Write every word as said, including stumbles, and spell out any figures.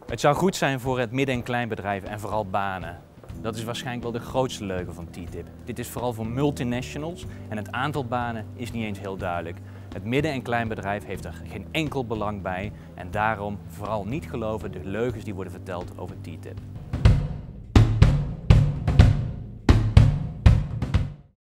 Het zou goed zijn voor het midden- en kleinbedrijf en vooral banen. Dat is waarschijnlijk wel de grootste leugen van T T I P. Dit is vooral voor multinationals en het aantal banen is niet eens heel duidelijk. Het midden- en kleinbedrijf heeft er geen enkel belang bij en daarom vooral niet geloven de leugens die worden verteld over T T I P.